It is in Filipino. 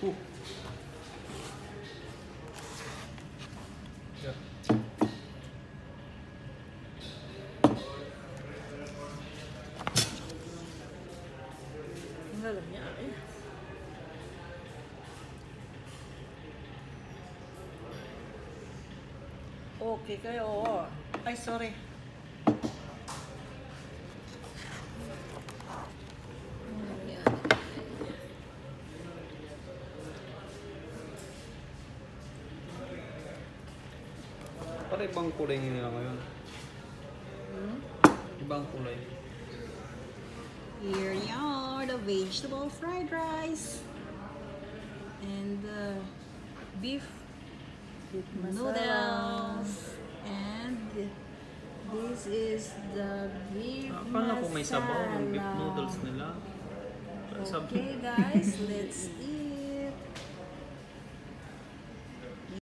Yeah. Ang alam niya eh. Okay kayo. Ay, sorry. Parang ibang kulay nila ngayon. Ibang kulay. Here are the vegetable fried rice and the beef noodles, and this is the beef Akala ko may sabaw ng beef masala. noodles nila. Okay guys, let's eat.